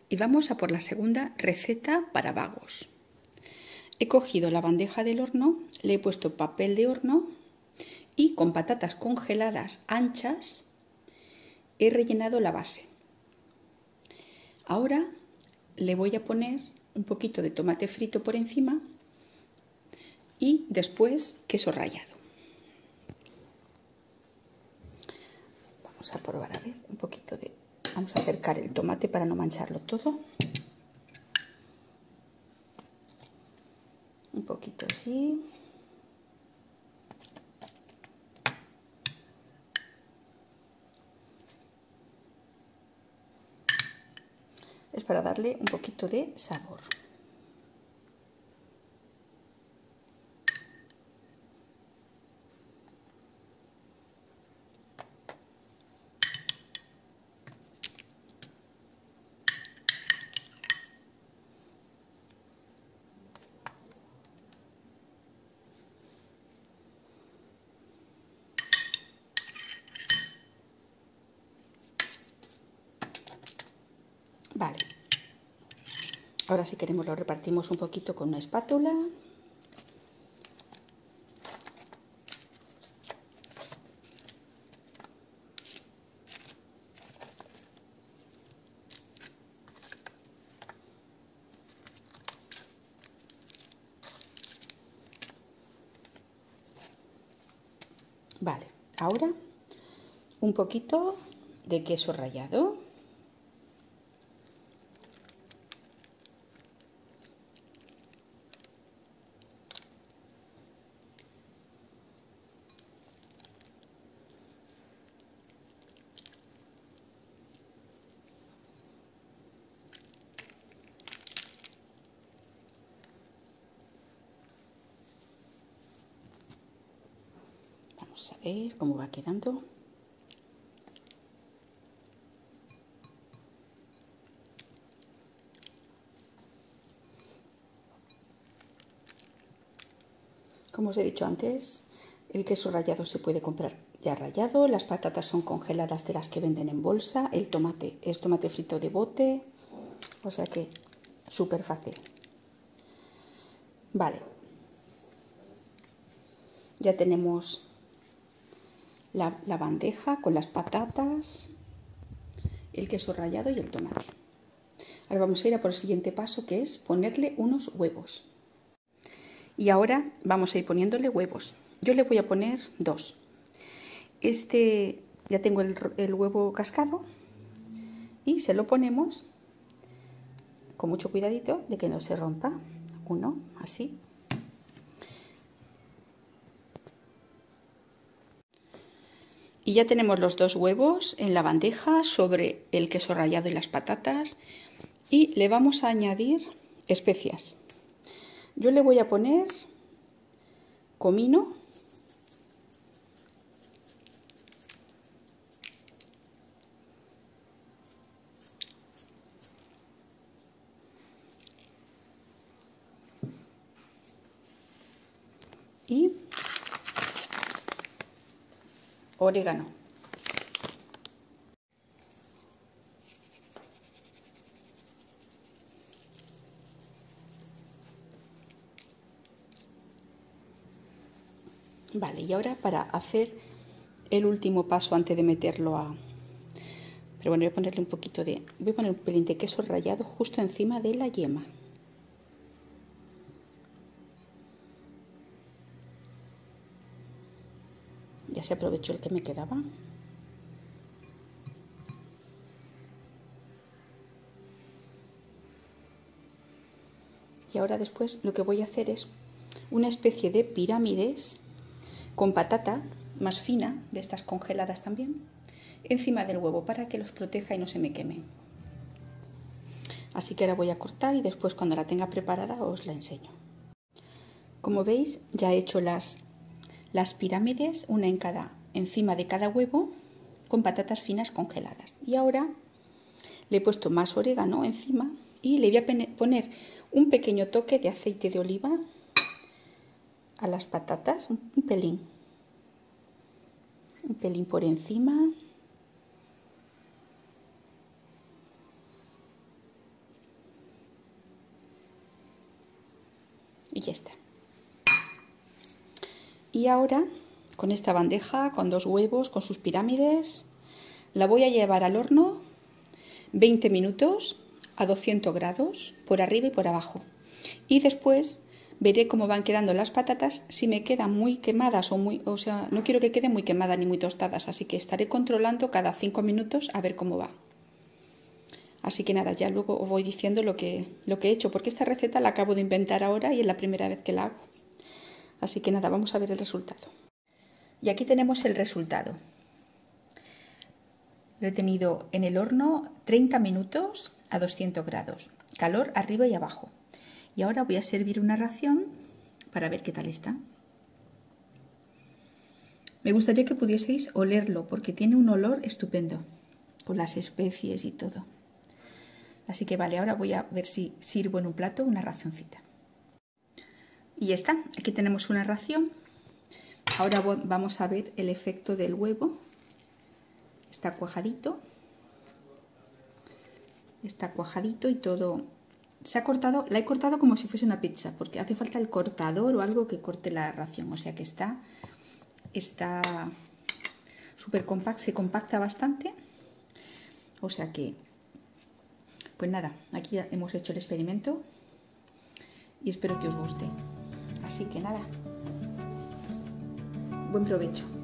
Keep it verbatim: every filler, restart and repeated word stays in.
y vamos a por la segunda receta para vagos. He cogido la bandeja del horno, le he puesto papel de horno y con patatas congeladas anchas he rellenado la base. Ahora le voy a poner un poquito de tomate frito por encima y después queso rallado. Vamos a probar a ver un poquito de... Vamos a acercar el tomate para no mancharlo todo. Un poquito así. Es para darle un poquito de sabor. Vale. Ahora si queremos lo repartimos un poquito con una espátula. Vale, ahora un poquito de queso rallado. Vamos a ver cómo va quedando. Como os he dicho antes, el queso rallado se puede comprar ya rallado, las patatas son congeladas de las que venden en bolsa, el tomate es tomate frito de bote, o sea que súper fácil. Vale, ya tenemos la, la bandeja con las patatas, el queso rallado y el tomate. Ahora vamos a ir a por el siguiente paso, que es ponerle unos huevos. Y ahora vamos a ir poniéndole huevos. Yo le voy a poner dos. Este, ya tengo el, el huevo cascado y se lo ponemos con mucho cuidadito de que no se rompa. Uno, así. Y ya tenemos los dos huevos en la bandeja sobre el queso rallado y las patatas. Y le vamos a añadir especias. Yo le voy a poner comino, y orégano. Vale, y ahora para hacer el último paso antes de meterlo a... Pero bueno, voy a ponerle un poquito de... Voy a poner un pelín de queso rallado justo encima de la yema. Ya se aprovechó el que me quedaba. Y ahora después lo que voy a hacer es una especie de pirámides con patata más fina, de estas congeladas también, encima del huevo para que los proteja y no se me quemen. Así que ahora voy a cortar y después cuando la tenga preparada os la enseño. Como veis ya he hecho las, las pirámides, una en cada, encima de cada huevo, con patatas finas congeladas. Y ahora le he puesto más orégano encima y le voy a poner un pequeño toque de aceite de oliva a las patatas, un, un pelín, un pelín por encima. ya está. Y ahora, con esta bandeja, con dos huevos, con sus pirámides, la voy a llevar al horno veinte minutos a doscientos grados, por arriba y por abajo. Y después veré cómo van quedando las patatas, si me quedan muy quemadas o muy, o sea, no quiero que queden muy quemadas ni muy tostadas, así que estaré controlando cada cinco minutos a ver cómo va. Así que nada, ya luego os voy diciendo lo que, lo que he hecho, porque esta receta la acabo de inventar ahora y es la primera vez que la hago. Así que nada, vamos a ver el resultado. Y aquí tenemos el resultado. Lo he tenido en el horno treinta minutos a doscientos grados, calor arriba y abajo. Y ahora voy a servir una ración para ver qué tal está. Me gustaría que pudieseis olerlo porque tiene un olor estupendo, con las especies y todo. Así que vale, ahora voy a ver si sirvo en un plato una racioncita. Y ya está, aquí tenemos una ración. Ahora vamos a ver el efecto del huevo. Está cuajadito. Está cuajadito y todo. Se ha cortado, la he cortado como si fuese una pizza, porque hace falta el cortador o algo que corte la ración. O sea que está está súper compacto, se compacta bastante. O sea que, pues nada, aquí ya hemos hecho el experimento y espero que os guste. Así que nada, buen provecho.